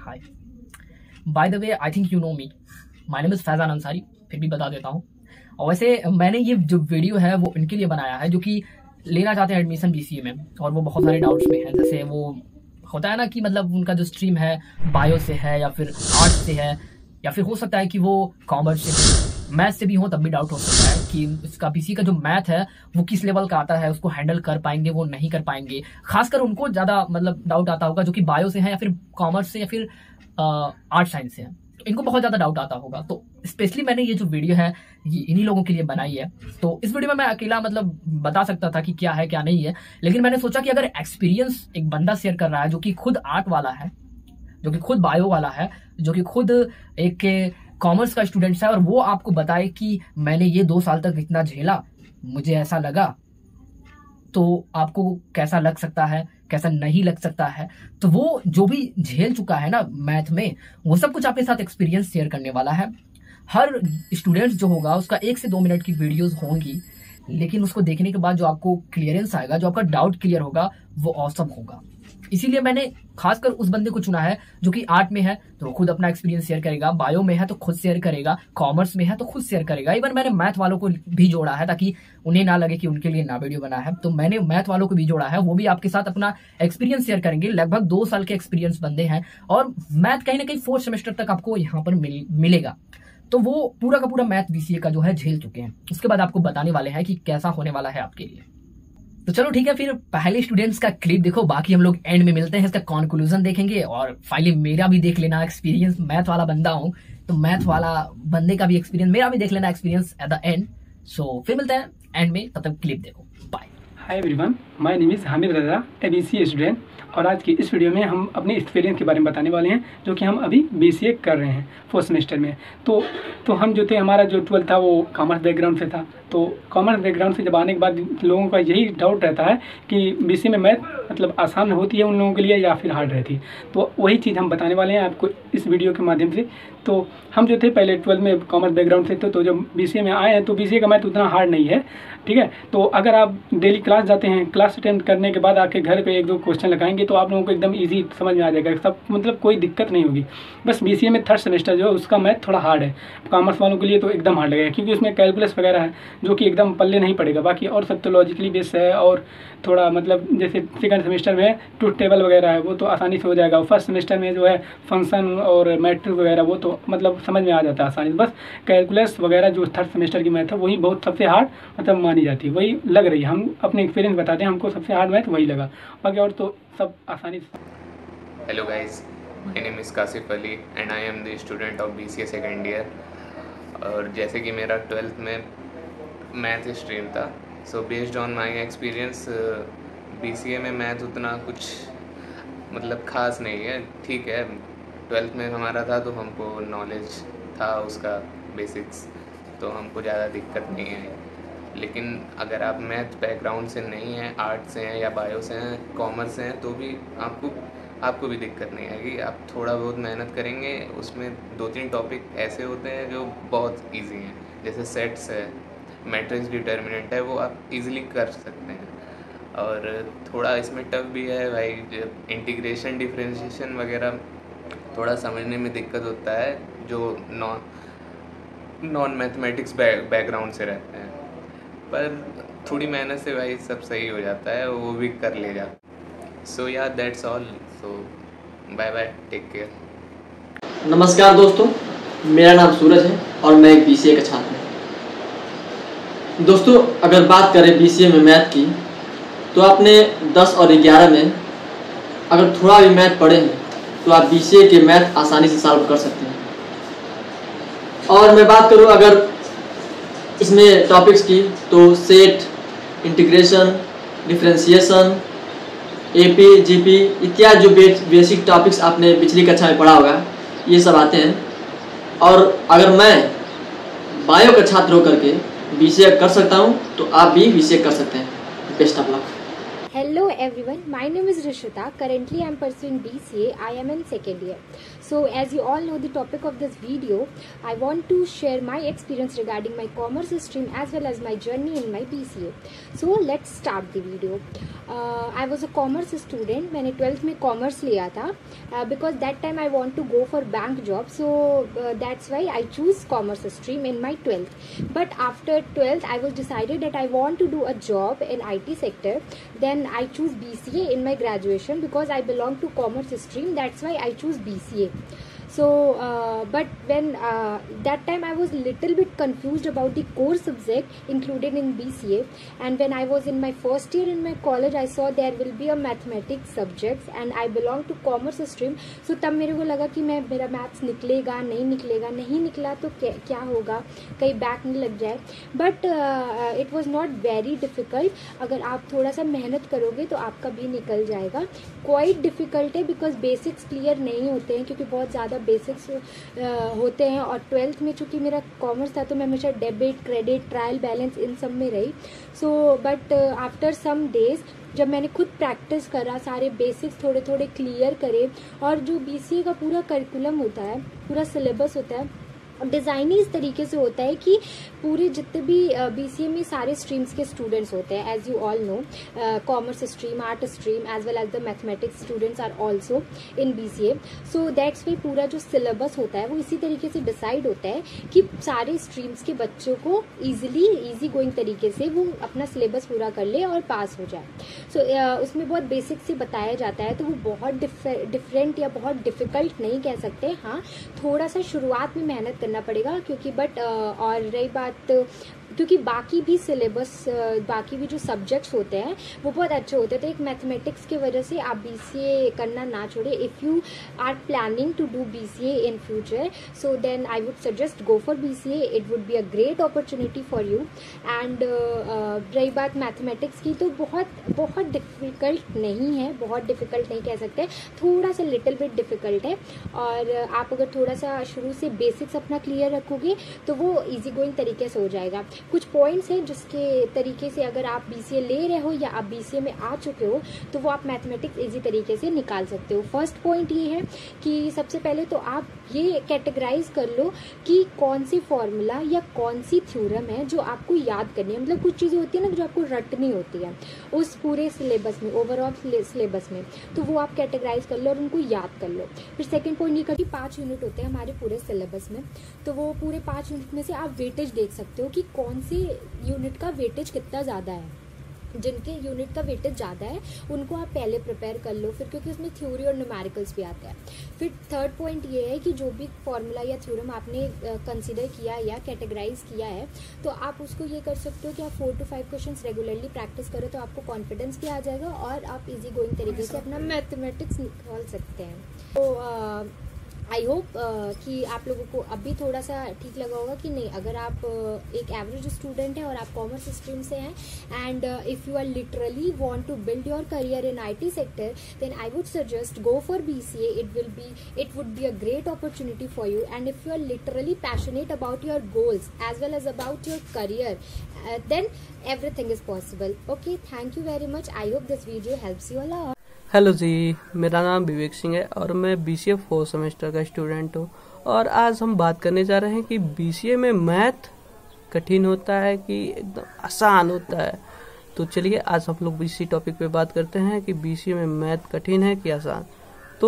Hi, by the way I think you know me, my name is Faizan Ansari, फिर भी बता देता हूँ। और वैसे मैंने ये जो वीडियो है वो इनके लिए बनाया है जो कि लेना चाहते हैं एडमिशन बीसीए में, और वो बहुत सारे डाउट्स में हैं। जैसे वो होता है ना कि मतलब उनका जो स्ट्रीम है बायो से है या फिर आर्ट्स से है, या फिर हो सकता है कि वो कॉमर्स से, मैथ से भी हो, तब भी डाउट हो सकता है कि इसका बीसीए का जो मैथ है वो किस लेवल का आता है, उसको हैंडल कर पाएंगे वो नहीं कर पाएंगे। खासकर उनको ज्यादा मतलब डाउट आता होगा जो कि बायो से है या फिर कॉमर्स से या फिर आर्ट साइंस से है, तो इनको बहुत ज्यादा डाउट आता होगा। तो स्पेशली मैंने ये जो वीडियो है ये इन्हीं लोगों के लिए बनाई है। तो इस वीडियो में मैं अकेला मतलब बता सकता था कि क्या है क्या नहीं है, लेकिन मैंने सोचा कि अगर एक्सपीरियंस एक बंदा शेयर कर रहा है जो कि खुद आर्ट वाला है, जो कि खुद बायो वाला है, जो कि खुद एक कॉमर्स का स्टूडेंट है, और वो आपको बताए कि मैंने ये 2 साल तक इतना झेला, मुझे ऐसा लगा, तो आपको कैसा लग सकता है, कैसा नहीं लग सकता है। तो वो जो भी झेल चुका है ना मैथ में, वो सब कुछ आपके साथ एक्सपीरियंस शेयर करने वाला है। हर स्टूडेंट्स जो होगा उसका 1 से 2 मिनट की वीडियोस होंगी, लेकिन उसको देखने के बाद जो आपको क्लियरेंस आएगा, जो आपका डाउट क्लियर होगा, वो ऑसम होगा। इसीलिए मैंने खासकर उस बंदे को चुना है जो कि आर्ट में है तो वो खुद अपना एक्सपीरियंस शेयर करेगा, बायो में है तो खुद शेयर करेगा, कॉमर्स में है तो खुद शेयर करेगा। इवन मैंने मैथ वालों को भी जोड़ा है ताकि उन्हें ना लगे कि उनके लिए ना वीडियो बना है, तो मैंने मैथ वालों को भी जोड़ा है, वो भी आपके साथ अपना एक्सपीरियंस शेयर करेंगे। लगभग 2 साल के एक्सपीरियंस बंदे हैं, और मैथ कहीं ना कहीं 4th सेमेस्टर तक आपको यहाँ पर मिलेगा। तो वो पूरा का पूरा मैथ बीसीए का जो है झेल चुके हैं। उसके बाद आपको बताने वाले हैं कि कैसा होने वाला है आपके लिए। तो चलो ठीक है, फिर पहले स्टूडेंट्स का क्लिप देखो, बाकी हम लोग एंड में मिलते हैं, इसका कंक्लूजन देखेंगे। और फाइनली मेरा भी देख लेना एक्सपीरियंस, मैथ वाला बंदा हूं तो मैथ वाला बंदे का भी एक्सपीरियंस, मेरा भी देख लेना experience at the end. So फिर मिलते हैं एंड में, तब तक क्लिप देखो, bye. Hi everyone, my name is Hamid Raza, a BCA student. और आज की इस वीडियो में हम अपने एक्सपीरियंस के बारे में बताने वाले हैं, जो कि हम अभी बीसीए कर रहे हैं 4th सेमेस्टर में। तो हम जो थे, हमारा जो 12th था वो कॉमर्स बैकग्राउंड से था। तो कॉमर्स बैकग्राउंड से जब आने के बाद लोगों का यही डाउट रहता है कि बीसीए में मैथ मतलब आसान होती है उन लोगों के लिए या फिर हार्ड रहती है। तो वही चीज़ हम बताने वाले हैं आपको इस वीडियो के माध्यम से। तो हम जो थे पहले 12th में कॉमर्स बैकग्राउंड से थे, तो जब बीसीए में आए हैं तो बीसीए का मैथ उतना हार्ड नहीं है, ठीक है। तो अगर आप डेली क्लास जाते हैं, क्लास अटेंड करने के बाद आके घर पे 1-2 क्वेश्चन लगाएंगे तो आप लोगों को एकदम इजी समझ में आ जाएगा, सब मतलब कोई दिक्कत नहीं होगी। बस बीसीए में 3rd सेमेस्टर जो है उसका मैथ थोड़ा हार्ड है, कॉमर्स वालों के लिए तो एकदम हार्ड लगेगा, क्योंकि उसमें कैलकुलस वगैरह है जो कि एकदम पल्ले नहीं पड़ेगा। बाकी और सब तो लॉजिकली बेस है, और थोड़ा मतलब जैसे 2nd सेमेस्टर में ट्रूथ टेबल वगैरह है वो तो आसानी से हो जाएगा। 1st सेमेस्टर में जो है फंक्शन और मैट्रिक्स वगैरह वो तो मतलब समझ में आ जाता है आसानी से। बस कैलकुलस वगैरह जो 3rd सेमेस्टर की मैथ है वही बहुत सबसे हार्ड मतलब मानी जाती है, वही लग रही है। हम अपने एक्सपीरियंस बताते हैं, हमको सबसे हार्ड मैथ वही लगा, बाकी और तो सब आसानी से। Hello guys, my name is Kashif Ali and I am the student of BCA second year. और जैसे कि मेरा 12th में मैथ स्ट्रीम था, so based on my experience BCA में मैथ उतना कुछ मतलब ख़ास नहीं है, ठीक है। 12th में हमारा था तो हमको नॉलेज था उसका बेसिक्स, तो हमको ज़्यादा दिक्कत नहीं आई। लेकिन अगर आप मैथ बैकग्राउंड से नहीं हैं, आर्ट से हैं या बायो से हैं, कॉमर्स से हैं, तो भी आपको भी दिक्कत नहीं आएगी। आप थोड़ा बहुत मेहनत करेंगे, उसमें 2-3 टॉपिक ऐसे होते हैं जो बहुत इजी हैं, जैसे सेट्स है, मैट्रिक्स डिटर्मिनेंट है, वो आप इजीली कर सकते हैं। और थोड़ा इसमें टफ भी है भाई, इंटीग्रेशन डिफरेंशिएशन वगैरह थोड़ा समझने में दिक्कत होता है जो नॉन मैथमेटिक्स बैकग्राउंड से रहते हैं, पर थोड़ी मेहनत से भाई सब सही हो जाता है, वो भी कर ले जाता। सो या that's all, so bye bye, take care. नमस्कार दोस्तों, मेरा नाम सूरज है और मैं एक बीसीए का छात्र हूँ। दोस्तों, अगर बात करें बीसीए में मैथ की, तो आपने 10 और 11 में अगर थोड़ा भी मैथ पढ़े हैं तो आप बीसीए के मैथ आसानी से सॉल्व कर सकते हैं। और मैं बात करूँ अगर इसमें टॉपिक्स की, तो set, integration, differentiation, AP, GP इत्यादि जो बेसिक टॉपिक्स आपने पिछली कक्षा में पढ़ा होगा, ये सब आते हैं। और अगर मैं बायो का छात्र होकर के बीसीए कर सकता हूँ तो आप भी बीसीए कर सकते हैं। Best of luck. Hello everyone, my name is Rishita. Currently I am pursuing BCA. I am in second year. So as you all know the topic of this video, I want to share my experience regarding my commerce stream as well as my journey in my BCA. So let's start the video. I was a commerce student. मैंने 12th में commerce लिया था because that time I want to go for bank job. So that's why I choose commerce stream in my 12th. But after 12th I was decided that I want to do a job in IT sector. Then I choose BCA in my graduation because I belong to commerce stream. That's why I choose BCA. So but when that time I was little bit confused about the core subject included in BCA, and when I was in my first year in my college I saw there will be a mathematics subjects and I belong to commerce stream. So तब मेरे को लगा कि मेरा maths निकलेगा नहीं निकला तो क्या होगा, कहीं बैक नहीं लग जाए. But it was not very difficult. अगर आप थोड़ा सा मेहनत करोगे तो आपका भी निकल जाएगा. क्वाइट डिफ़िकल्ट है बिकॉज बेसिक्स क्लियर नहीं होते हैं, क्योंकि बहुत ज़्यादा बेसिक्स होते हैं. और 12th में चूँकि मेरा कॉमर्स था तो मैं हमेशा डेबिट क्रेडिट ट्रायल बैलेंस इन सब में रही. So but after some days जब मैंने खुद प्रैक्टिस करा, सारे बेसिक्स थोड़े थोड़े क्लियर करे, और जो BCA का पूरा करिकुलम होता है, पूरा सिलेबस होता है, डिज़ाइन ही इस तरीके से होता है कि पूरे जितने भी BCA में सारे स्ट्रीम्स के स्टूडेंट्स होते हैं. As you all know commerce stream, art stream as well as the mathematics students are also in BCA. So that's way पूरा जो सिलेबस होता है वो इसी तरीके से डिसाइड होता है कि सारे स्ट्रीम्स के बच्चों को ईजी गोइंग तरीके से वो अपना सिलेबस पूरा कर ले और पास हो जाए. सो उसमें बहुत बेसिक से बताया जाता है, तो वो बहुत डिफरेंट या बहुत डिफ़िकल्ट नहीं कह सकते. हाँ, थोड़ा सा शुरुआत में मेहनत करना पड़ेगा, क्योंकि बट और रही बात क्योंकि बाकी भी सिलेबस, बाकी भी जो सब्जेक्ट्स होते हैं वो बहुत अच्छे होते हैं. तो एक मैथमेटिक्स की वजह से आप BCA करना ना छोड़े. If you are planning to do BCA in future, so then I would suggest go for BCA. It would be a great opportunity for you. And रही बात मैथमेटिक्स की, तो बहुत डिफ़िकल्ट नहीं है, बहुत डिफ़िकल्ट नहीं कह सकते, थोड़ा सा लिटिल बिट डिफ़िकल्ट है. और आप अगर थोड़ा सा शुरू से बेसिक्स अपना क्लियर रखोगे तो वो ईजी गोइंग तरीके से हो जाएगा. कुछ पॉइंट्स हैं जिसके तरीके से अगर आप BCA ले रहे हो या आप BCA में आ चुके हो तो वो आप मैथमेटिक्स इजी तरीके से निकाल सकते हो. फर्स्ट पॉइंट ये है कि सबसे पहले तो आप ये कैटेगराइज कर लो कि कौन सी फॉर्मूला या कौन सी थ्योरम है जो आपको याद करनी है. मतलब कुछ चीज़ें होती है ना जो आपको रटनी होती है उस पूरे सिलेबस में, ओवरऑल सिलेबस में, तो वो आप कैटेगराइज कर लो और उनको याद कर लो. फिर सेकेंड पॉइंट ये कर कि 5 यूनिट होते हैं हमारे पूरे सिलेबस में, तो वो पूरे 5 यूनिट में से आप वेटेज देख सकते हो कि कौन से यूनिट का वेटेज कितना ज़्यादा है. जिनके यूनिट का वेटेज ज़्यादा है उनको आप पहले प्रिपेयर कर लो, फिर क्योंकि उसमें थ्योरी और न्यूमेरिकल्स भी आते हैं. फिर थर्ड पॉइंट ये है कि जो भी फॉर्मूला या थ्योरम आपने कंसीडर किया या कैटेगराइज किया है तो आप उसको ये कर सकते हो कि आप 4 to 5 क्वेश्चंस रेगुलरली प्रैक्टिस करो तो आपको कॉन्फिडेंस भी आ जाएगा और आप इजी गोइंग तरीके से अपना मैथमेटिक्स निकाल सकते हैं. तो आई होप कि आप लोगों को अभी थोड़ा सा ठीक लगा होगा कि नहीं, अगर आप एक एवरेज स्टूडेंट हैं और आप कॉमर्स स्ट्रीम से हैं and if you are literally want to build your career in IT sector, then I would suggest go for BCA. It would be a great opportunity for you. And if you are literally passionate about your goals as well as about your career, then everything is possible. Okay, thank you very much. I hope this video helps you a lot. Hello ji, मेरा नाम विवेक सिंह है और मैं BCA 4 semester का student हूँ. और आज हम बात करने जा रहे हैं कि BCA में मैथ कठिन होता है कि एकदम आसान होता है. तो चलिए आज हम लोग इसी टॉपिक पे बात करते हैं कि BCA में मैथ कठिन है कि आसान. तो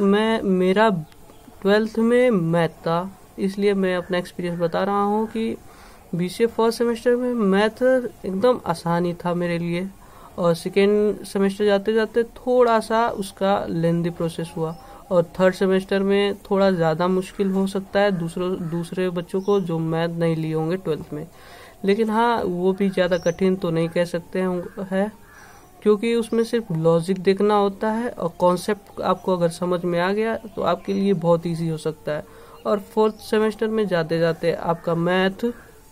मेरा 12th में मैथ था, इसलिए मैं अपना एक्सपीरियंस बता रहा हूँ कि BCA 4 सेमेस्टर में मैथ एकदम आसान ही था मेरे लिए. और सेकेंड सेमेस्टर जाते जाते थोड़ा सा उसका लेंदी प्रोसेस हुआ और थर्ड सेमेस्टर में थोड़ा ज़्यादा मुश्किल हो सकता है दूसरे बच्चों को जो मैथ नहीं लिए होंगे 12th में. लेकिन हाँ, वो भी ज़्यादा कठिन तो नहीं कह सकते हैं क्योंकि उसमें सिर्फ लॉजिक देखना होता है और कॉन्सेप्ट आपको अगर समझ में आ गया तो आपके लिए बहुत ईजी हो सकता है. और 4th सेमेस्टर में जाते जाते आपका मैथ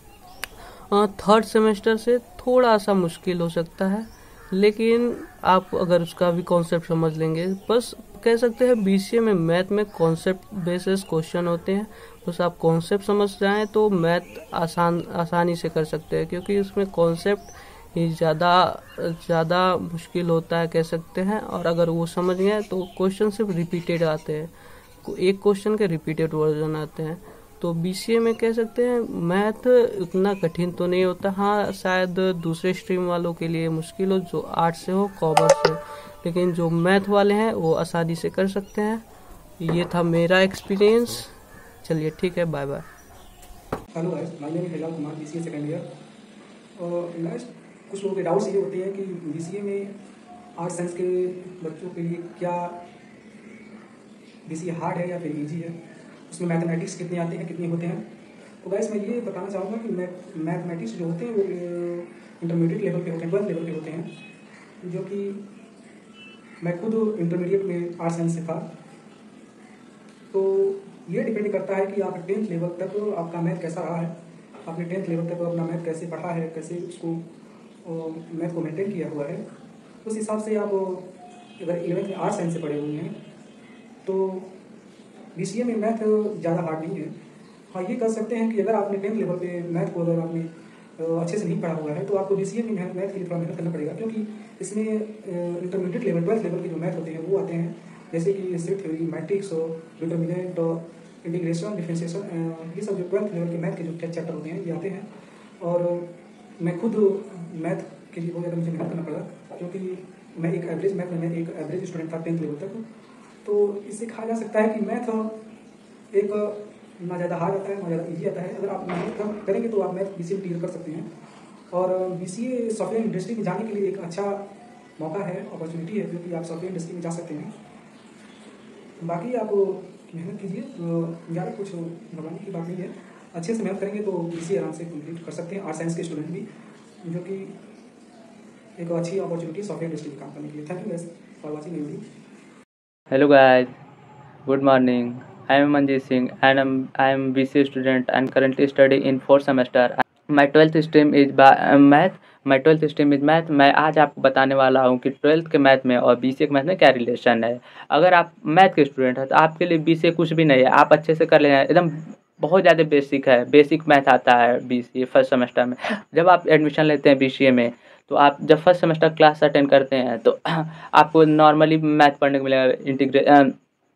थर्ड सेमेस्टर से थोड़ा सा मुश्किल हो सकता है, लेकिन आप अगर उसका भी कॉन्सेप्ट समझ लेंगे, बस कह सकते हैं BCA में मैथ में कॉन्सेप्ट बेसिस क्वेश्चन होते हैं, बस आप कॉन्सेप्ट समझ जाएं तो मैथ आसानी से कर सकते हैं क्योंकि उसमें कॉन्सेप्ट ही ज़्यादा मुश्किल होता है कह सकते हैं। और अगर वो समझ गए तो क्वेश्चन सिर्फ रिपीटेड आते हैं, एक क्वेश्चन के रिपीटेड वर्जन आते हैं। तो बीसीए में कह सकते हैं मैथ उतना कठिन तो नहीं होता। हाँ, शायद दूसरे स्ट्रीम वालों के लिए मुश्किल हो, जो आर्ट्स से हो, कॉमर्स से, लेकिन जो मैथ वाले हैं वो आसानी से कर सकते हैं। ये था मेरा एक्सपीरियंस। चलिए ठीक है, bye bye. Hello guys, my name is Hilal Kumar, BCA second year. और गाइस, कुछ लोगों के डाउट्स ये होते हैं कि बीसीए में आर्ट्स साइंस के बच्चों के लिए क्या बीसीए हार्ड है या फिर इजी है, उसमें मैथमेटिक्स कितने आते हैं, कितने होते हैं। तो गाइस, मैं ये बताना चाहूँगा कि मैथमेटिक्स जो होते हैं वो इंटरमीडिएट लेवल पे होते हैं, 12th लेवल पे होते हैं, जो कि मैं खुद इंटरमीडिएट में आर्ट्स साइंस से था। तो ये डिपेंड करता है कि आप 10th लेवल तक आपका मैथ कैसा रहा है, आपने 10th लेवल तक अपना मैथ कैसे पढ़ा है, कैसे उसको मैथ को मेंटेन किया हुआ है। उस हिसाब से आप अगर 11th में आर्ट्स साइंस से पढ़े हुए हैं तो बीसीए में मैथ ज़्यादा हार्ड नहीं है। हाँ, ये कर सकते हैं कि अगर आपने 10th लेवल पे मैथ को अगर आपने अच्छे से नहीं पढ़ा हुआ है तो आपको बीसीए में मैथ के लिए थोड़ा मेहनत करना पड़ेगा, क्योंकि इसमें इंटरमीडिएट लेवल 12th लेवल के जो मैथ होते हैं वो आते हैं, जैसे कि set theory, matrix, determinant, integration, differentiation, ये सब जो 12th लेवल के मैथ के जो चैप्टर होते हैं ये आते हैं। और मैं खुद मैथ के लिए बहुत ज़्यादा मुझे मेहनत करना पड़ा, क्योंकि मैं एक एवरेज मैथ में मैं एक एवरेज स्टूडेंट था 10th लेवल तक। तो इससे कहा जा सकता है कि मैथ एक ना ज़्यादा हार्ड आता है ना ज़्यादा ईजी आता है। अगर आप मेहनत करेंगे तो आप मैथ बीसीए क्लियर कर सकते हैं। और बीसीए सॉफ्टवेयर इंडस्ट्री में जाने के लिए एक अच्छा मौका है, अपॉर्चुनिटी है, क्योंकि आप सॉफ्टवेयर इंडस्ट्री में जा सकते हैं। बाकी आप मेहनत कीजिए, ज़्यादा कुछ घबराने की बात नहीं है। अच्छे से मेहनत करेंगे तो बीसीए आराम से कंप्लीट कर सकते हैं आर्ट्स साइंस के स्टूडेंट भी, जो कि एक अच्छी अपॉर्चुनिटी सॉफ्टवेयर इंडस्ट्री में काम करने के लिए। Thank you guys for watching the video. Hello guys, good morning. I am Manjeet Singh and I am BCA student and currently studying in 4th semester. My 12th stream is math. My 12th stream is math. मैं आज आपको बताने वाला हूँ कि 12th के math में और BCA के मैथ में क्या रिलेशन है। अगर आप मैथ के स्टूडेंट हैं तो आपके लिए BCA कुछ भी नहीं है, आप अच्छे से कर लेंगे। एकदम बहुत ज़्यादा बेसिक है, बेसिक मैथ आता है BCA फर्स्ट सेमेस्टर में। जब आप एडमिशन लेते हैं BCA में तो आप जब फर्स्ट सेमेस्टर क्लास अटेंड करते हैं तो आपको नॉर्मली मैथ पढ़ने को मिलेगा,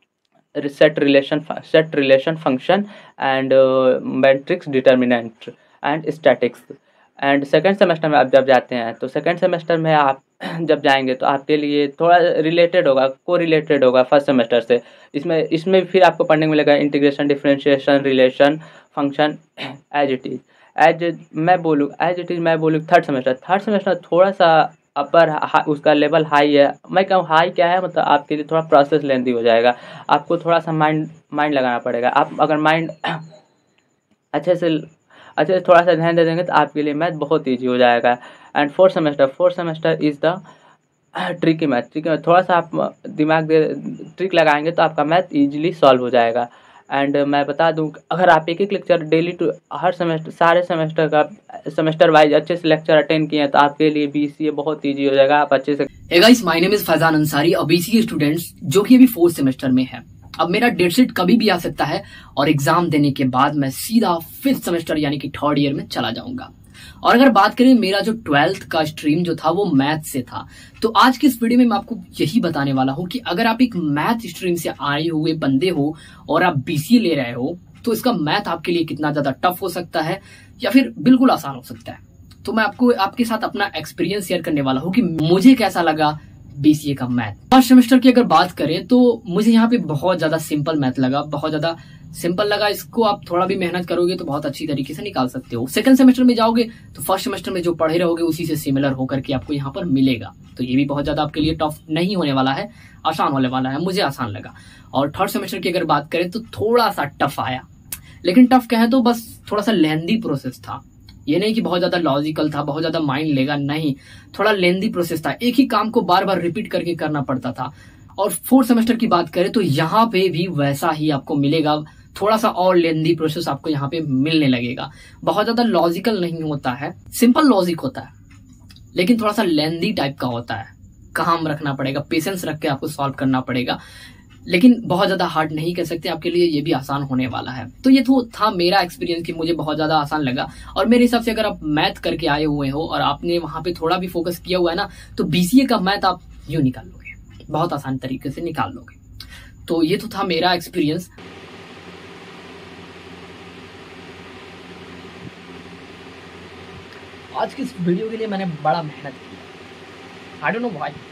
set relation function and matrix, determinant and statics. And second semester में आप जब जाते हैं तो सेकेंड सेमेस्टर में आप जब जाएंगे तो आपके लिए थोड़ा रिलेटेड होगा, को रिलेटेड होगा फर्स्ट सेमेस्टर से। इसमें फिर आपको पढ़ने को मिलेगा integration, differentiation, relation, function, as it is मैं बोलूँ थर्ड सेमेस्टर थोड़ा सा अपर उसका लेवल हाई है। मैं कहूँ हाई क्या है, मतलब आपके लिए थोड़ा प्रोसेस लेंथी हो जाएगा, आपको थोड़ा सा माइंड लगाना पड़ेगा। आप अगर माइंड अच्छे से थोड़ा सा ध्यान दे देंगे तो आपके लिए मैथ बहुत ईजी हो जाएगा। And fourth semester is the tricky math. थोड़ा सा आप दिमाग दे ट्रिक लगाएंगे तो आपका मैथ ईजिली सॉल्व हो जाएगा। एंड मैं बता दूं, अगर आप एक लेक्चर डेली टू हर सेमेस्टर सारे सेमेस्टर का सेमेस्टर वाइज अच्छे से लेक्चर अटेंड किए हैं तो आपके लिए बीसीए बहुत इजी हो जाएगा। आप अच्छे से। Hey guys, my name is Faizan Ansari, a BCA students जो कि अभी 4th सेमेस्टर में है। अब मेरा डेट शीट कभी भी आ सकता है और एग्जाम देने के बाद मैं सीधा 5th सेमेस्टर यानी कि 3rd ईयर में चला जाऊंगा। और अगर बात करें मेरा जो 12th का स्ट्रीम जो था वो मैथ से था, तो आज की इस वीडियो में मैं आपको यही बताने वाला हूं कि अगर आप एक मैथ स्ट्रीम से आए हुए बंदे हो और आप बीसीए ले रहे हो तो इसका मैथ आपके लिए कितना ज्यादा टफ हो सकता है या फिर बिल्कुल आसान हो सकता है। तो मैं आपको आपके साथ अपना एक्सपीरियंस शेयर करने वाला हूँ कि मुझे कैसा लगा बीसीए का मैथ। फर्स्ट सेमेस्टर की अगर बात करें तो मुझे यहाँ पे बहुत ज्यादा सिंपल मैथ लगा, बहुत ज्यादा सिंपल लगा। इसको आप थोड़ा भी मेहनत करोगे तो बहुत अच्छी तरीके से निकाल सकते हो। सेकंड सेमेस्टर में जाओगे तो फर्स्ट सेमेस्टर में जो पढ़े रहोगे उसी से सिमिलर होकर के आपको यहाँ पर मिलेगा। तो ये भी बहुत ज्यादा आपके लिए टफ नहीं होने वाला है, आसान होने वाला है। मुझे आसान लगा। और थर्ड सेमेस्टर की अगर बात करें तो थोड़ा सा टफ आया, लेकिन टफ क्या है तो बस थोड़ा सा लेंदी प्रोसेस था। ये नहीं कि बहुत ज्यादा लॉजिकल था, बहुत ज्यादा माइंड लेगा, नहीं, थोड़ा लेंदी प्रोसेस था। एक ही काम को बार बार रिपीट करके करना पड़ता था। और फोर्थ सेमेस्टर की बात करें तो यहाँ पे भी वैसा ही आपको मिलेगा, थोड़ा सा और लेंदी प्रोसेस आपको यहाँ पे मिलने लगेगा। बहुत ज्यादा लॉजिकल नहीं होता है, सिंपल लॉजिक होता है, लेकिन थोड़ा सा लेंदी टाइप का होता है। काम रखना पड़ेगा, पेशेंस रख के आपको सॉल्व करना पड़ेगा। लेकिन बहुत ज़्यादा हार्ड नहीं कह सकते, आपके लिए ये भी आसान होने वाला है। तो ये तो था मेरा एक्सपीरियंस कि मुझे बहुत ज़्यादा आसान लगा। और मेरे हिसाब से अगर आप मैथ करके आए हुए हो और आपने वहाँ पे थोड़ा भी फोकस किया हुआ है ना, तो BCA का मैथ आप यूँ निकाल लोगे, बहुत आसान तरीके से निकाल लोगे। तो ये तो था मेरा एक्सपीरियंस। आज की इस वीडियो के लिए मैंने बड़ा मेहनत किया, आई डोंट नो व्हाई,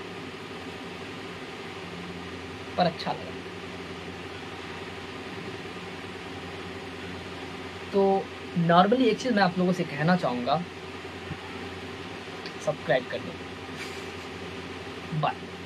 पर अच्छा लगा। तो नॉर्मली एक चीज़ मैं आप लोगों से कहना चाहूँगा, सब्सक्राइब कर दो। बाय।